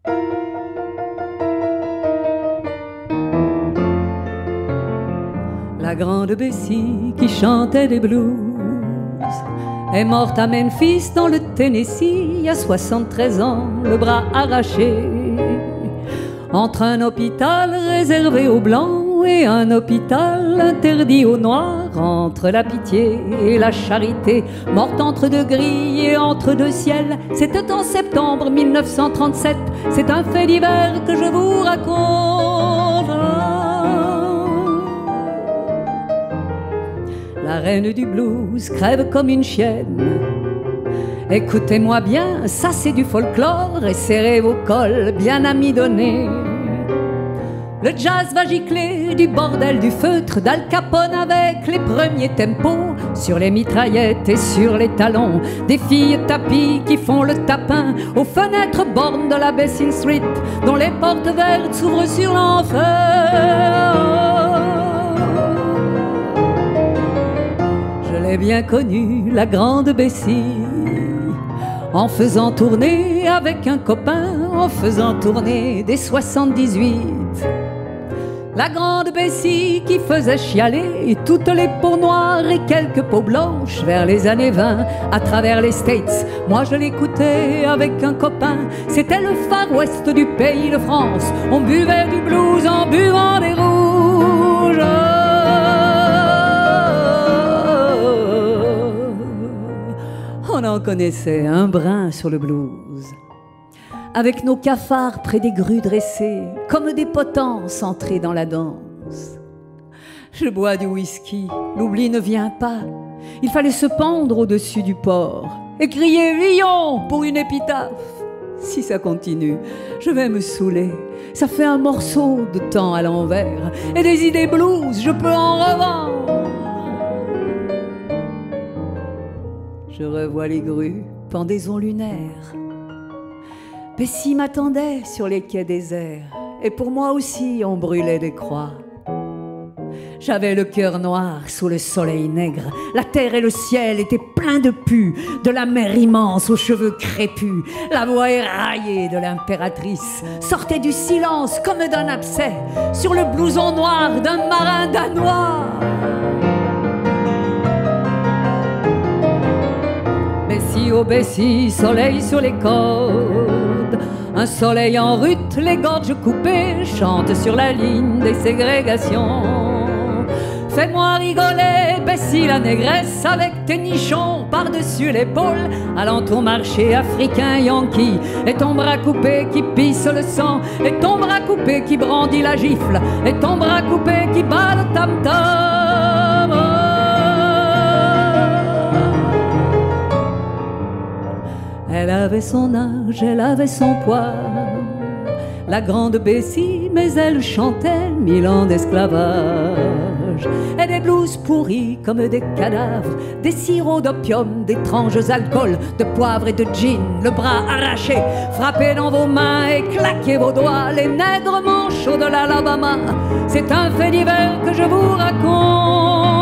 La grande Bessie qui chantait des blues est morte à Memphis dans le Tennessee il y a 73 ans, le bras arraché. Entre un hôpital réservé aux blancs et un hôpital interdit aux noirs, entre la pitié et la charité, morte entre deux grilles et entre deux ciels. C'était en septembre 1937, c'est un fait divers que je vous raconte. La reine du blues crève comme une chienne. Écoutez-moi bien, ça c'est du folklore, et serrez vos cols bien amidonnés. Le jazz va gicler du bordel du feutre d'Al Capone avec les premiers tempos sur les mitraillettes et sur les talons des filles tapies qui font le tapin aux fenêtres bornes de la Basin Street dont les portes vertes s'ouvrent sur l'enfer. Je l'ai bien connue, la grande Bessie, en faisant tourner avec un copain, en faisant tourner des 78. La grande Bessie qui faisait chialer toutes les peaux noires et quelques peaux blanches vers les années 20 à travers les States. Moi je l'écoutais avec un copain, c'était le Far West du pays de France. On buvait du blues en buvant des rouges. On en connaissait un brin sur le blues. Avec nos cafards près des grues dressées, comme des potences entrées dans la danse. Je bois du whisky, l'oubli ne vient pas. Il fallait se pendre au-dessus du port et crier « Villon » pour une épitaphe. Si ça continue, je vais me saouler. Ça fait un morceau de temps à l'envers. Et des idées blues, je peux en revendre. Je revois les grues, pendaisons lunaires. Bessie m'attendait sur les quais déserts, et pour moi aussi on brûlait des croix. J'avais le cœur noir sous le soleil nègre, la terre et le ciel étaient pleins de pus, de la mer immense aux cheveux crépus. La voix éraillée de l'impératrice sortait du silence comme d'un abcès sur le blouson noir d'un marin danois. Bessie, oh Bessie, soleil sur les côtes, un soleil en rut, les gorges coupées, chante sur la ligne des ségrégations. Fais-moi rigoler, Bessie la négresse, avec tes nichons par-dessus l'épaule, allant au marché africain yankee, et ton bras coupé qui pisse le sang, et ton bras coupé qui brandit la gifle, et ton bras coupé qui bat le tam-tam. Elle avait son âge, elle avait son poids, la grande Bessie, mais elle chantait 1000 ans d'esclavage. Et des blues pourris comme des cadavres, des sirops d'opium, d'étranges alcools, de poivre et de gin, le bras arraché, frappez dans vos mains et claquez vos doigts, les nègres manchots de l'Alabama. C'est un fait divers que je vous raconte.